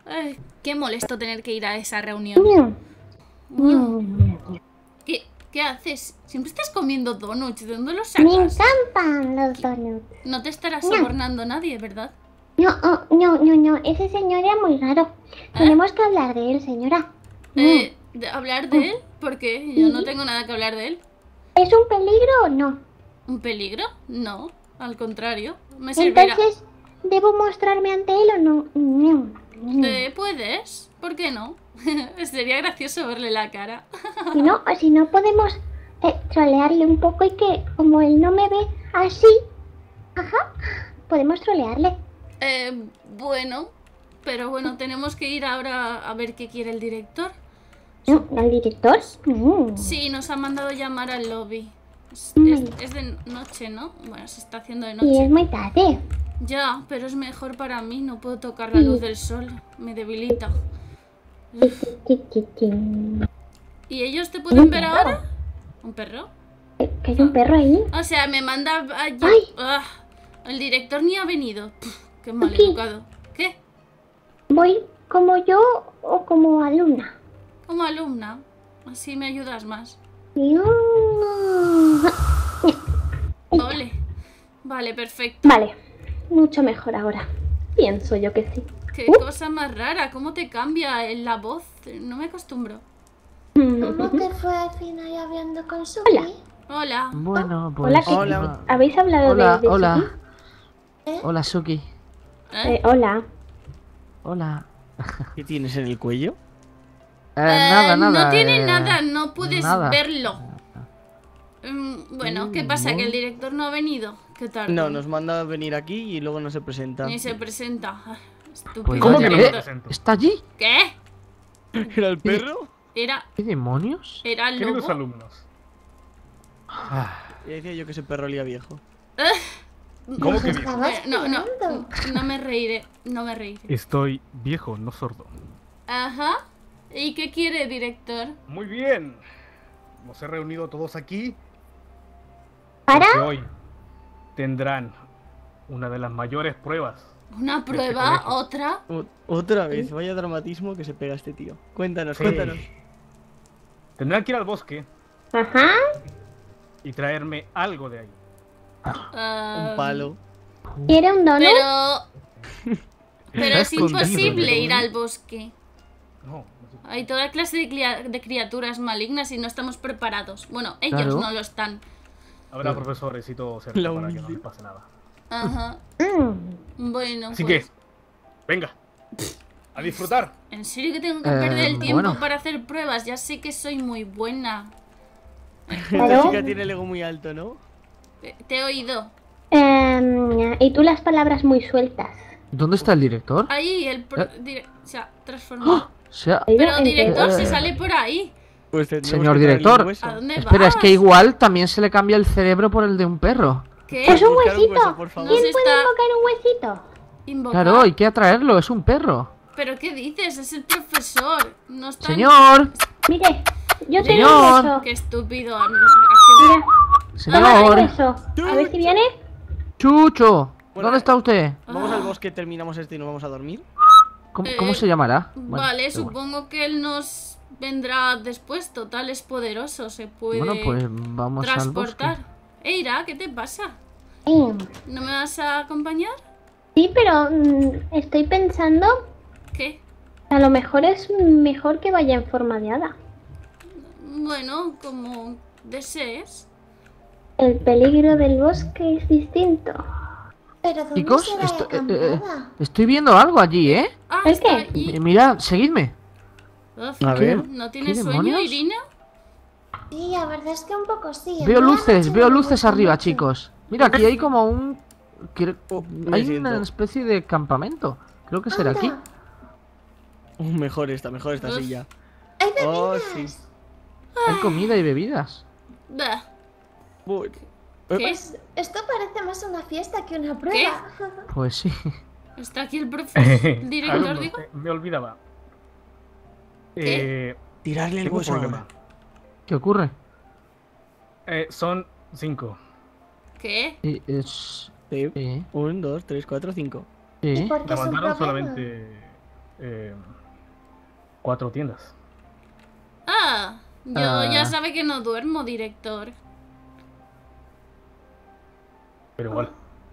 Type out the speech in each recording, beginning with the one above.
Ay, qué molesto tener que ir a esa reunión. ¿Qué haces? Siempre estás comiendo donuts. ¿De dónde los Me sacas? encantan los donuts. No te estará sobornando nadie, ¿verdad? No. Ese señor era muy raro. Tenemos que hablar de él, señora. ¿Hablar de él? ¿Por qué? Yo no tengo nada que hablar de él. ¿Es un peligro o no? ¿Un peligro? No, al contrario. Me servirá. Entonces, ¿debo mostrarme ante él o no? ¿Puedes? ¿Por qué no? Sería gracioso verle la cara. Si no podemos trolearle un poco y que como él no me ve así, podemos trolearle. Bueno, pero bueno, tenemos que ir ahora a ver qué quiere el director. ¿El director? Sí, nos ha mandado llamar al lobby. Es de noche, ¿no? Bueno, se está haciendo de Y noche. es muy tarde. Ya, pero es mejor para mí. No puedo tocar la luz del sol. Me debilita. ¿Y ellos te pueden ver ahora? ¿Un perro? ¿Que hay un perro ahí? O sea, me manda allí. ¡Ay! El director ni ha venido. Qué mal educado. ¿Qué? ¿Voy como yo o como alumna? Como alumna. Así me ayudas más. Ole. Vale, perfecto. Vale, mucho mejor ahora. Pienso yo que sí. Qué cosa más rara. ¿Cómo te cambia la voz? No me acostumbro. ¿Cómo te fue al final hablando con Suki? Hola. Bueno, pues... Hola, ¿habéis hablado de hola. Suki? Hola, Suki. Hola. Hola. ¿Qué tienes en el cuello? Nada. No tiene nada, no puedes nada. verlo. Bueno, ¿qué pasa? ¿Que el director no ha venido? ¿Qué tal? No, nos manda a venir aquí y luego no se presenta. Ni se presenta. Estúpido. Pues ¿Cómo que no me director. presento? ¿Está allí? ¿Qué? ¿Era el perro? Era ¿Qué demonios? el Queridos lobo. alumnos. Ya decía yo que ese perro olía viejo. ¿Cómo que viejo? Estabas No me reiré. No me reiré. Estoy viejo, no sordo. Ajá. ¿Y qué quiere, director? Muy bien. Nos he reunido todos aquí ¿Para? porque hoy tendrán una de las mayores pruebas. ¿Una prueba? colegio. ¿Otra? Otra vez, vaya dramatismo que se pega este tío. Cuéntanos, Sí. cuéntanos. Tendrán que ir al bosque Ajá. y traerme algo de ahí. Un palo. ¿Quiere un donut? Pero Está es escondido, imposible ¿no? ir al bosque. No, Hay toda clase de criaturas malignas y no estamos preparados. Bueno, ellos Claro. no lo están. habrá profesores y todo cerca La para que no humilde. les pase nada. Ajá. Bueno, Así pues... que, venga, a disfrutar. ¿En serio que tengo que perder el tiempo bueno. para hacer pruebas? Ya sé que soy muy buena. Esta chica tiene el ego muy alto, ¿no? Te he oído. Y tú las palabras muy sueltas. ¿Dónde está el director? Ahí el... se ha transformado. Pero director, se sale por ahí. Pues tendremos Señor que traerle un director. hueso. ¿A dónde Espera, vas? es que igual también se le cambia el cerebro por el de un perro. ¿Qué? ¡Es un Buscar un huesito! hueso, por favor. ¿Quién Nos puede está- invocar un huesito? Invocar. Claro, hay que atraerlo, es un perro. ¿Pero qué dices? Es el profesor. No está... Señor, Mire, yo tengo Señor. un hueso. Qué estúpido. Mira, señor. un hueso. A ver si viene. Chucho, Bueno, ¿dónde está usted? Vamos al bosque, terminamos este y nos vamos a dormir. ¿Cómo se llamará? Bueno, Vale, da igual. supongo que él nos vendrá después. Total, es poderoso. Se puede Bueno, pues vamos al transportar. bosque. Eira, ¿qué te pasa? ¿No me vas a acompañar? Sí, pero estoy pensando, ¿Qué? a lo mejor es mejor que vaya en forma de hada. Bueno, como desees. El peligro del bosque es distinto. Pero ¿dónde Chicos, se la acampada? estoy viendo algo allí, ¿eh? Ah, ¿El está qué? allí. Mirad, seguidme. Uf, A ver. ¿No tienes ¿Qué sueño, demonios? Irina? Sí, la verdad es que un poco sí. Veo A mí la luces, noche veo no me luces gusta arriba, mucho. chicos. Mira, aquí hay como un... me Hay siento. una especie de campamento. Creo que será aquí. Anda, Mejor esta Uf. silla. hay Oh, bebidas. sí. Hay comida y bebidas. Bah, Voy. ¿Qué? Pues esto parece más una fiesta que una prueba. Pues sí. ¿Está aquí el profesor? ¿El director, Alumnos, digo? me olvidaba. Tirarle el Tengo un hueso problema. ahora. ¿Qué ocurre? Son 5. ¿Qué? Sí. 1, 2, 3, 4, 5. ¿Y Sí. por qué es un Levantaron problema? solamente 4 tiendas. Ah, yo Ah. ya sabe que no duermo, director. Pero igual.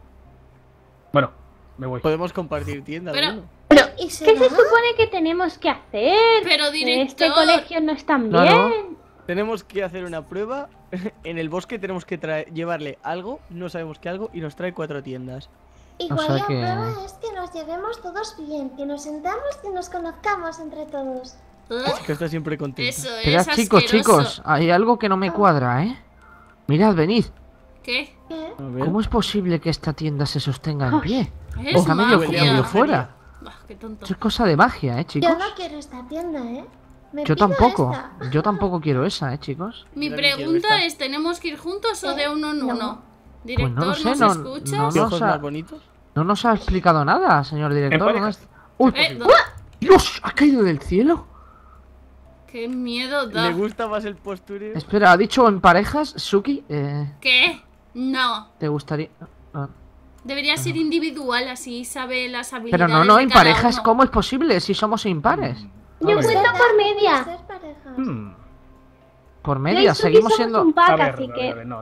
Bueno, me voy. Podemos compartir tienda. Pero- alguno. ¿Y ¿Qué se será? supone que tenemos que hacer? Pero, Este director. colegio no está bien. Claro. Tenemos que hacer una prueba. En el bosque tenemos que llevarle algo, no sabemos qué algo, y nos trae 4 tiendas. Igual sea la que- prueba es que nos llevemos todos bien, que nos sentamos y nos conozcamos entre todos. Que está siempre contenta. Eso Esperad, es chicos, asqueroso. chicos, hay algo que no me cuadra, ¿eh? Mirad, venid. ¿Qué? ¿Qué? A ver. ¿Cómo es posible que esta tienda se sostenga en pie? Es Está medio, magia. medio fuera. Bah, qué tonto. Eso es cosa de magia, chicos. Yo no quiero esta tienda, ¿eh? Me Yo pido tampoco. esta. Yo tampoco quiero esa, chicos. Mi Yo también quiero pregunta esta. es, ¿tenemos que ir juntos o de uno en No. uno? Pues Director, no lo sé, ¿nos no, escuchas? no, ¿Qué no. ojos sa- más bonitos? No nos ha explicado nada, señor director. ¿Dónde parejas. está? ¡Uy! ¿dónde? ¡Dios! ¿Ha caído del cielo? Qué miedo da. ¿Le gusta más el postureo? Espera, ¿ha dicho en parejas, Suki? ¿Qué? No. ¿Te gustaría...? Ah. Debería ser individual, así sabe las Pero habilidades no, no, de en cada parejas, uno. ¿cómo es posible si somos impares? Yo A ver. cuento ¿Verdad? por media. Ser parejas. Hmm. Por Yo y media, Suki seguimos somos siendo... un pack, A ver, así a que... ver, no.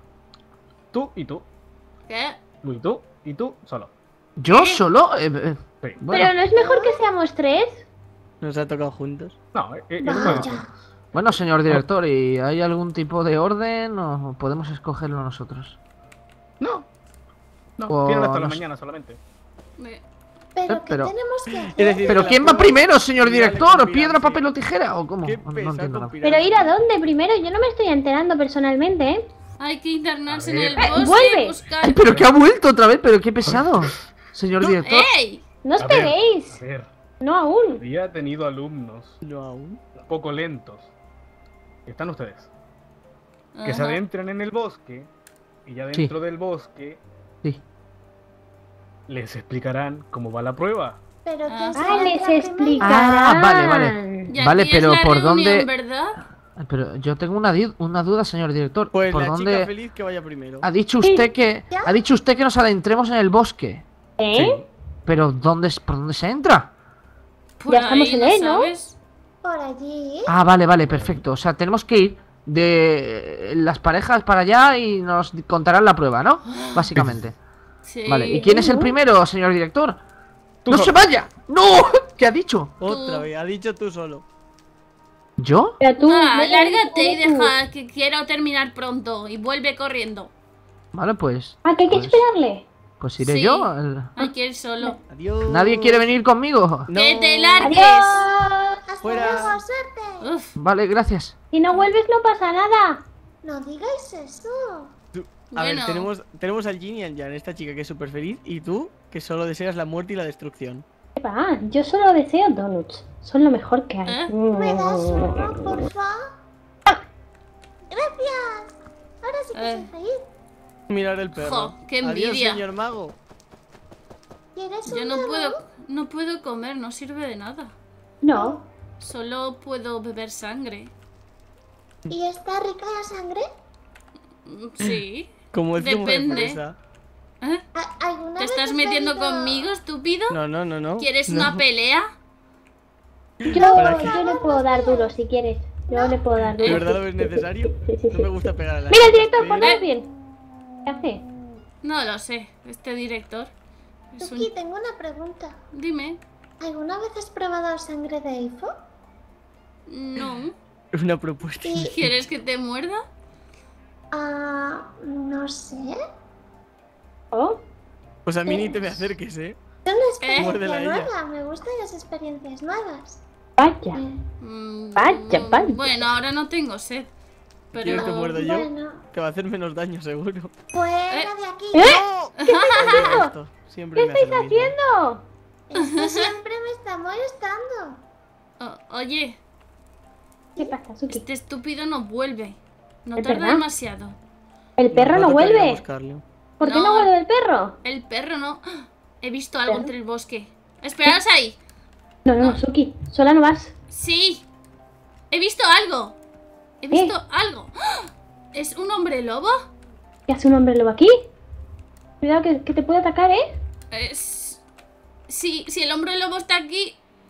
Tú y tú. ¿Qué? Tú y tú. Y tú solo. ¿Yo ¿Qué? solo? Sí. Bueno, Pero no es mejor que seamos 3. Nos ha tocado juntos. No, eso puede ser. Vaya. bueno, señor director, ¿y hay algún tipo de orden o podemos escogerlo nosotros? No. No, O tienen hasta la no sé. mañana solamente. Pero, ¿qué pero- tenemos que hacer? Es decir, ¿Pero que quién la va prueba primero, señor final es director? con ¿Piedra, Pilar, papel sí. o tijera? ¿O cómo? Qué No pesado entiendo nada. con Pilar. Pero ir a dónde primero, yo no me estoy enterando personalmente, ¿eh? Hay que internarse A en ver. el bosque vuelve. y buscar... ¡Ay, pero que ha vuelto otra vez! ¡Pero qué pesado! Señor director. ¡Ey! No os A ver, peguéis. A ver, No aún. había tenido alumnos No aún. un poco lentos. Están ustedes. Que se Ajá. adentren en el bosque. Y ya Sí. dentro del bosque Sí. les explicarán cómo va la prueba. Pero Ah. ¿quién Ah, se les entra primero? explicarán. Ah, vale. Y Vale, aquí es pero la ¿por reunión, dónde- ¿verdad? Pero yo tengo una duda, señor director. Pues ¿Por la dónde chica feliz que vaya primero. ha dicho usted que ¿Ya? ha dicho usted que nos adentremos en el bosque? ¿Eh? Pero ¿por dónde se entra? Por Ya estamos ahí, en él, ¿no? sabes? Por allí. Ah, vale, perfecto. O sea, tenemos que ir de las parejas para allá y nos contarán la prueba, ¿no? Básicamente. Sí. Vale, ¿y quién es el primero, señor director? Tú ¡No solo. se vaya! ¡No! ¿Qué ha dicho? Otra Tú. vez, ha dicho tú solo. ¿Yo? Pero tú, Ah, vete, lárgate y tú. deja que quiero terminar pronto y vuelve corriendo. Vale, pues. Ah, que hay que Pues- esperarle. Pues iré Sí. yo. Hay que ir solo. Adiós. ¿Nadie quiere venir conmigo? No. ¡Que te largues! Adiós. Hasta Fuera. luego, suerte. Uf, Vale, gracias. Si no vuelves no pasa nada. No digáis eso. A ver, bueno. tenemos al Jin y al Jan, esta chica que es súper feliz, y tú, que solo deseas la muerte y la destrucción. ¿Qué va? Yo solo deseo donuts. Son lo mejor que hay. ¿Eh? ¿Me das uno, por favor? Gracias. Ahora sí que soy feliz. Mirar el perro. Jo, qué Adiós, envidia. señor mago. ¿Quieres yo un no helado? puedo comer, no sirve de nada. No. Solo puedo beber sangre. ¿Y está rica la sangre? Sí. Como es de Depende. fresa. ¿Eh? ¿Alguna ¿Te vez estás has metiendo bebido- conmigo, estúpido? No, no. ¿Quieres No. una pelea? ¿Para qué? Yo le puedo dar duro si quieres. Yo le puedo dar ¿De duro. verdad lo ves necesario? Sí. No me gusta pegar a la Mira el gente, director, pero- ponlo bien. ¿Qué hace? No lo sé. Este director es Tuki, un... tengo una pregunta. Dime. ¿Alguna vez has probado sangre de Eifo? No. Es una propuesta. Y... ¿Quieres que te muerda? no sé. Oh, Pues a mí ni te me acerques, ¿eh? Es una experiencia Muérdela a ella. nueva. Me gustan las experiencias nuevas. vaya. Vaya, vaya. Bueno, ahora no tengo sed. ¿Quieres que te Pero... muerda yo? Bueno, Te va a hacer menos daño, seguro. fuera de aquí. Odio esto. Siempre ¿Qué me hace estáis lo mismo. haciendo? Esto siempre me está molestando. Oye, ¿Qué pasa, Suki? este estúpido no vuelve. No ¿Es tarda verdad? demasiado. El perro Va a no tocar ir a vuelve. buscarlo. ¿Por qué No. no vuelve el perro? El perro no... ¡Ah! He visto algo ¿Perro? entre el bosque. Esperaos ahí. No, Suki. Sola no vas. Sí. He visto algo. He visto algo. ¡Ah! ¿Es un hombre lobo? ¿Qué hace un hombre lobo aquí? Cuidado que te puede atacar, ¿eh? Si el hombre lobo está aquí,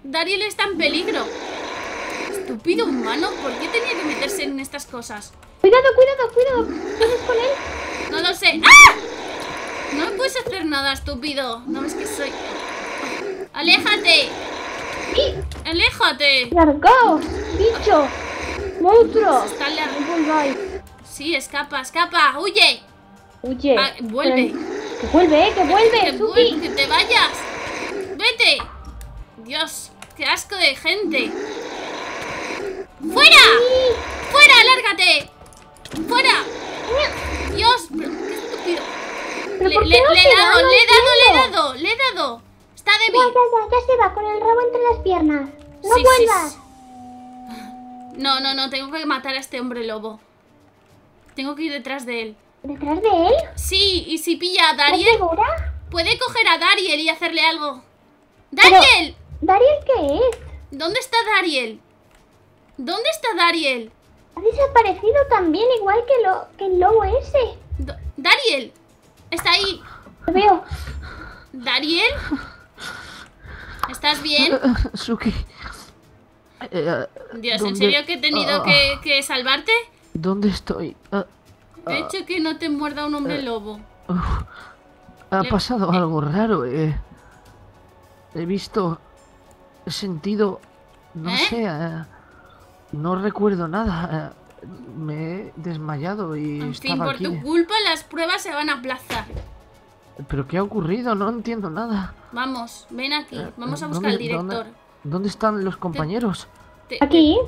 Dariel está en peligro. Estúpido humano, ¿por qué tenía que meterse en estas cosas? Cuidado. ¿Tienes con él? No lo sé. ¡Ah! No me puedes hacer nada, estúpido. No ves que soy... ¡Aléjate! ¡Aléjate! ¡Largaos! ¡Bicho! ¡Monstruo! Está la... No volváis. Sí, escapa, escapa. ¡Huye! Huye. Ah, vuelve. Que vuelve, que vuelve, Que, Suki. que te vayas. ¡Vete! Dios, qué asco de gente. ¡Fuera! ¡Fuera, lárgate! ¡Fuera! Dios, pero qué estúpido. ¿Pero Le por qué he no se va? dado, No entiendo. le he dado. Está Ya débil. se va con el rabo entre las piernas. ¡No Sí, vuelvas! sí. No, tengo que matar a este hombre lobo. Tengo que ir detrás de él. ¿Detrás de él? Sí, y si pilla a ¿Estás Dariel, segura? puede coger a Dariel y hacerle algo. ¡Dariel! ¿Dariel qué es? ¿Dónde está Dariel? ¿Dónde está Dariel? Ha desaparecido también, igual que el lobo ese. ¡Dariel! Está ahí. Lo veo. ¿Dariel? ¿Estás bien? Suki. Dios, ¿en ¿dónde? serio que he tenido que salvarte? ¿Dónde estoy? He hecho que no te muerda un hombre lobo. Ha Le- pasado algo raro. He visto, he sentido, no ¿Eh? sé, no recuerdo nada. Me he desmayado y En fin, estaba por aquí. tu culpa las pruebas se van a aplazar. ¿Pero qué ha ocurrido? No entiendo nada. Vamos, ven aquí. Vamos a buscar al director. ¿Dónde están los compañeros? Aquí.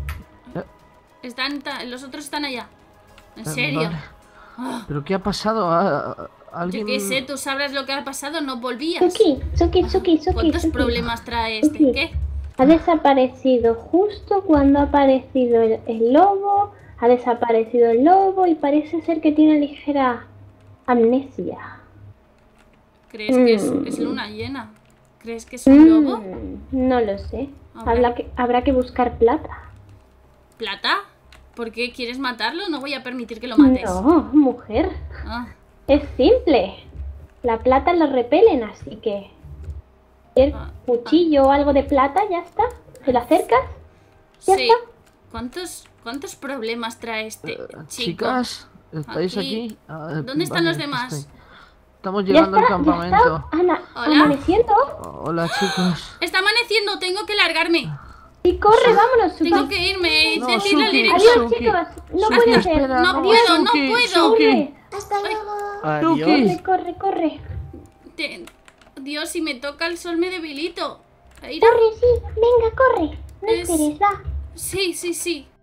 Los otros están allá. En serio. Vale. Ah, ¿Pero qué ha pasado? yo ¿Alguien? qué sé, tú sabrás lo que ha pasado, no volvías. Suki. ¿Cuántos problemas trae este? Suki. ¿Qué? Ha desaparecido justo cuando ha aparecido el lobo. Ha desaparecido el lobo y parece ser que tiene ligera amnesia. ¿Crees que es luna llena? ¿Crees que es un lobo? No lo sé. Habrá- Habrá que buscar plata. ¿Plata? ¿Por qué quieres matarlo? No voy a permitir que lo mates. No, mujer. Ah, Es simple. La plata lo repelen, así que... cualquier cuchillo o algo de plata, ya está. ¿Se lo acercas? Ya sí. está. ¿Cuántos problemas trae este chico? Chicas, ¿estáis aquí? ¿Dónde están los demás? Estamos Ya llegando al está, campamento. Hola. Amaneciendo. Hola, chicos. Está amaneciendo, tengo que largarme. Y corre, vámonos, Suki. Tengo que irme. No, Decirle al Suki, director. Adiós, Suki. chicos. No Suki, puede ser. espera, No puedo, no Suki, puedo. Suki. Hasta luego. Adiós. Corre. Dios, si me toca el sol me debilito. Aira. Corre, sí. Venga, corre. No Es- esperes, va. Sí.